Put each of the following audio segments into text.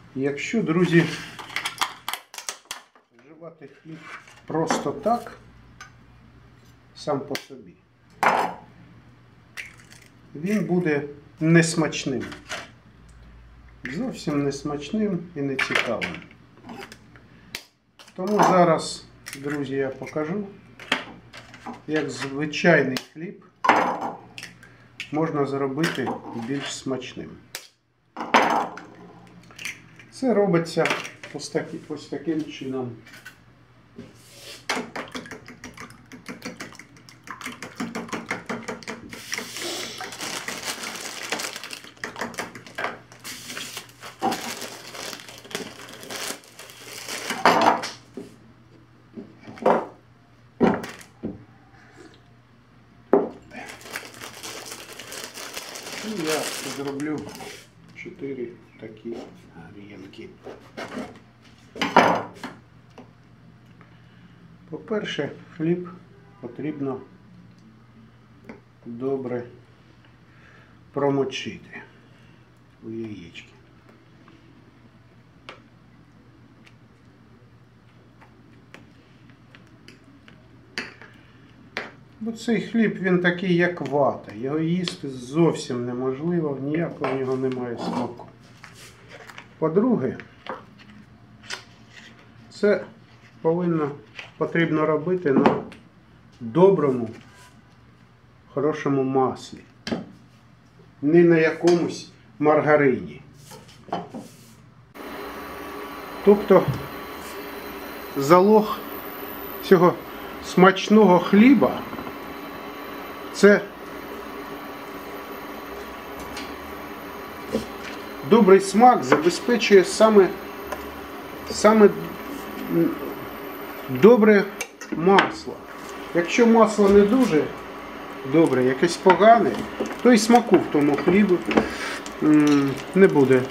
Якщо, друзі, вживати хліб просто так, сам по собі, він буде несмачним. Зовсім несмачним і нецікавим. Тому зараз, друзі, я покажу, як звичайний хліб можна зробити більш смачним. Це робиться ось таким чином. І я зроблю 4 такі грінки. По-перше, хліб потрібно добре промочити у яєчки. Бо цей хліб, він такий, як вата. Його їсти зовсім неможливо, ніякого в нього немає смаку. По-друге, це потрібно робити на доброму, хорошому маслі. Не на якомусь маргарині. Тобто залог цього смачного хліба це добрий смак забезпечує саме добре масло. Якщо масло не дуже добре, якесь погане, то і смаку в тому хлібу не буде.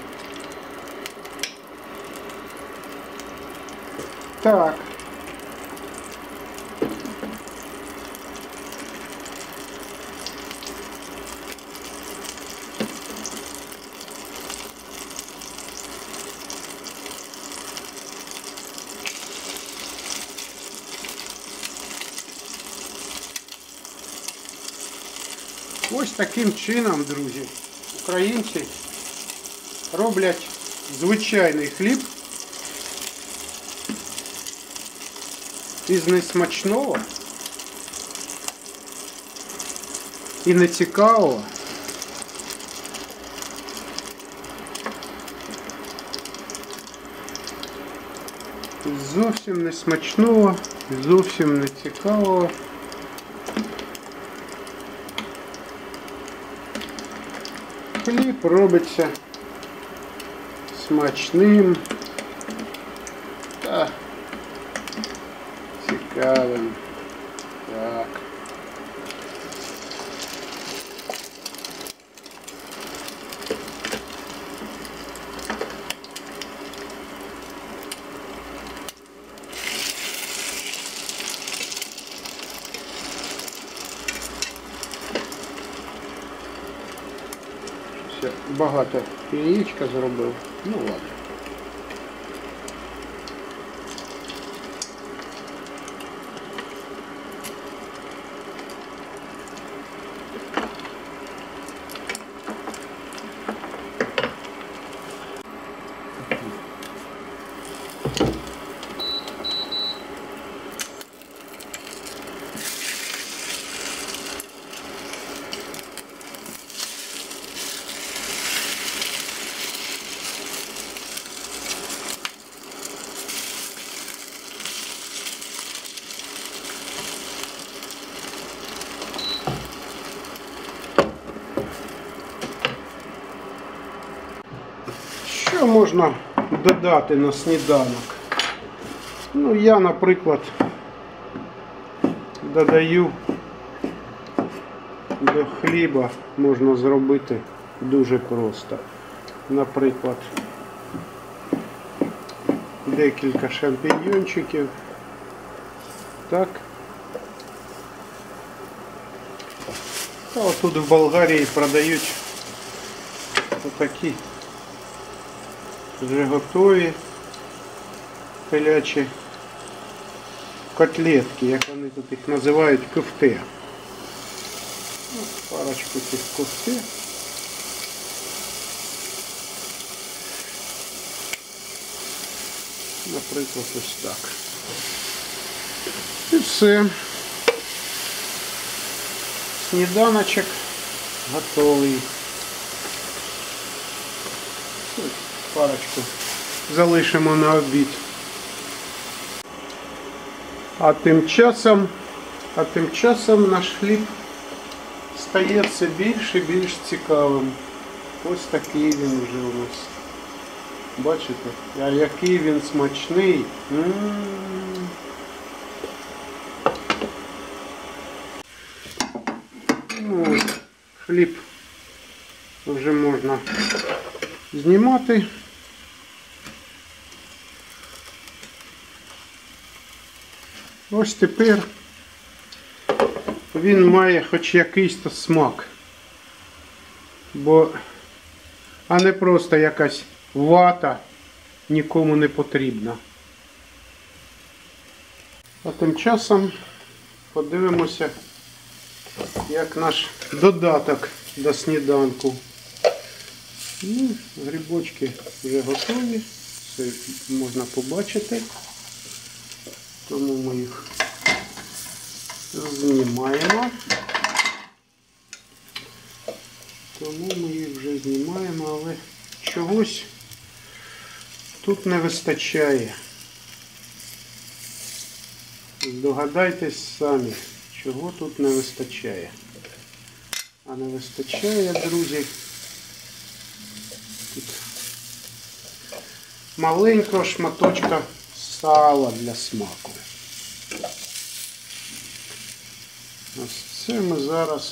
Так. Ось таким чином, друзі, українці роблять звичайний хліб із несмачного і нецікавого зовсім несмачного, зовсім нецікавого хліб робиться смачним та цікавим. Так. Я багато яєчка зробив. Ну ладно. Що можна додати на сніданок? Ну, я, наприклад, додаю до хліба, можна зробити дуже просто. Наприклад, декілька шампіньйончиків. Так. А отут в Болгарії продають отакі вже готові телячі котлетки, як вони тут їх називають, кофте. Парочку цих кофте. Наприклад, ось так. І все. Сніданочок готовий. Парочку залишимо на обід. А тим часом наш хліб стає все більш і більш цікавим. Ось такий він вже у нас. Бачите? А який він смачний. Ну, хліб вже можна знімати. Ось тепер він має хоч якийсь то смак, а не просто якась вата, нікому не потрібна. А тим часом подивимося, як наш додаток до сніданку. Ну, грибочки вже готові, все можна побачити, тому ми їх знімаємо. Але чогось тут не вистачає. Здогадайтесь самі, чого тут не вистачає. А не вистачає, друзі, тут маленького шматочка сала для смаку. Ось це ми зараз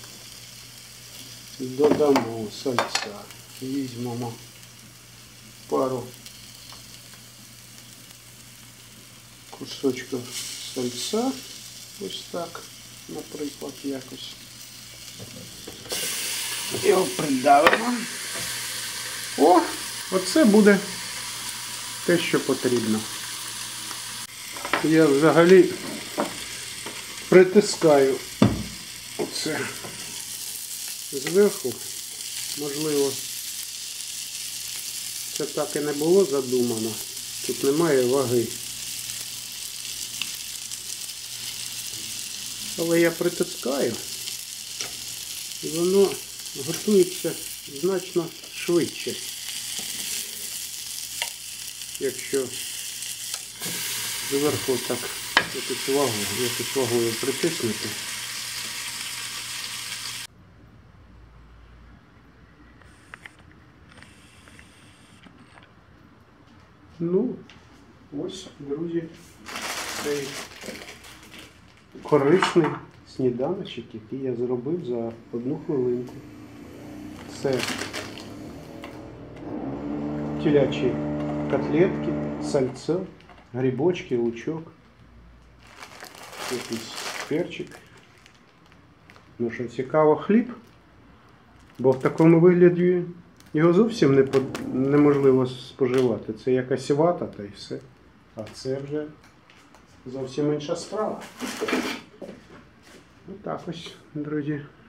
і додамо сальця. Візьмемо пару кусочків сальця. Ось так, наприклад, якось. Його придавимо. О, оце буде те, що потрібно. Я взагалі притискаю оце зверху. Можливо, це так і не було задумано. Тут немає ваги. Але я притискаю, і воно готується значно швидше, якщо зверху так якусь вагою притиснути. Ну, ось, друзі, цей корисний сніданочок, який я зробив за 1 хвилинку. Це телячі котлетки, сальце, грибочки, лучок, якийсь перчик. Ну що, цікаво, хліб, бо в такому вигляді його зовсім неможливо споживати. Це якась вата та й все. А це вже зовсім інша справа. Отак ось, друзі.